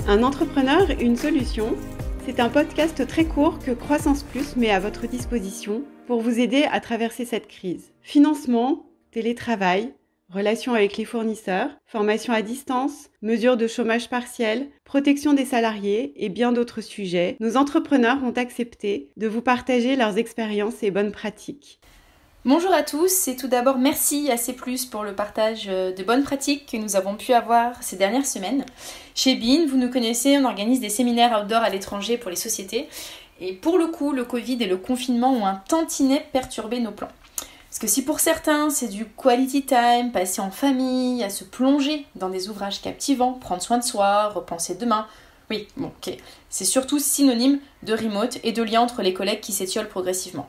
Un entrepreneur, une solution, c'est un podcast très court que Croissance Plus met à votre disposition pour vous aider à traverser cette crise. Financement, télétravail, relations avec les fournisseurs, formation à distance, mesures de chômage partiel, protection des salariés et bien d'autres sujets, nos entrepreneurs ont accepté de vous partager leurs expériences et bonnes pratiques. Bonjour à tous et tout d'abord merci à C+, pour le partage de bonnes pratiques que nous avons pu avoir ces dernières semaines. Chez Bean, vous nous connaissez, on organise des séminaires outdoor à l'étranger pour les sociétés. Et pour le coup, le Covid et le confinement ont un tantinet perturbé nos plans. Parce que si pour certains, c'est du quality time, passer en famille, à se plonger dans des ouvrages captivants, prendre soin de soi, repenser demain, oui, bon, ok, c'est surtout synonyme de remote et de lien entre les collègues qui s'étiolent progressivement.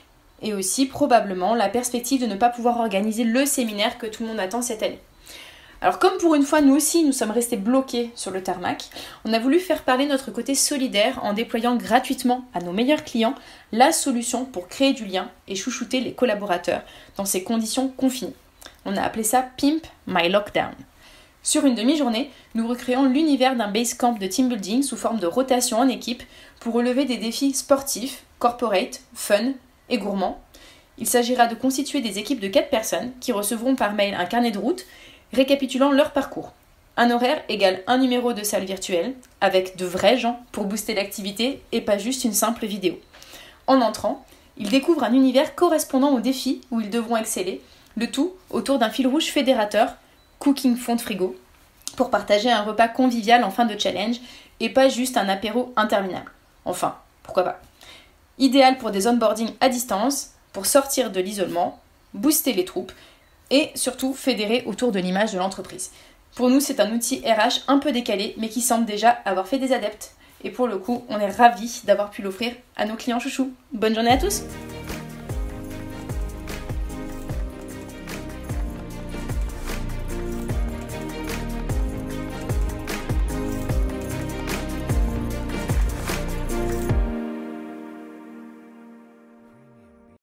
Et aussi probablement la perspective de ne pas pouvoir organiser le séminaire que tout le monde attend cette année. Alors comme pour une fois nous aussi nous sommes restés bloqués sur le tarmac, on a voulu faire parler notre côté solidaire en déployant gratuitement à nos meilleurs clients la solution pour créer du lien et chouchouter les collaborateurs dans ces conditions confinées. On a appelé ça Pimp My Lockdown. Sur une demi-journée, nous recréons l'univers d'un basecamp de team building sous forme de rotation en équipe pour relever des défis sportifs, corporate, fun et gourmands. Il s'agira de constituer des équipes de 4 personnes qui recevront par mail un carnet de route récapitulant leur parcours. Un horaire égale un numéro de salle virtuelle avec de vrais gens pour booster l'activité et pas juste une simple vidéo. En entrant, ils découvrent un univers correspondant aux défis où ils devront exceller, le tout autour d'un fil rouge fédérateur, cooking fond de frigo, pour partager un repas convivial en fin de challenge et pas juste un apéro interminable. Enfin, pourquoi pas. Idéal pour des onboarding à distance, pour sortir de l'isolement, booster les troupes et surtout fédérer autour de l'image de l'entreprise. Pour nous, c'est un outil RH un peu décalé, mais qui semble déjà avoir fait des adeptes. Et pour le coup, on est ravis d'avoir pu l'offrir à nos clients chouchous. Bonne journée à tous!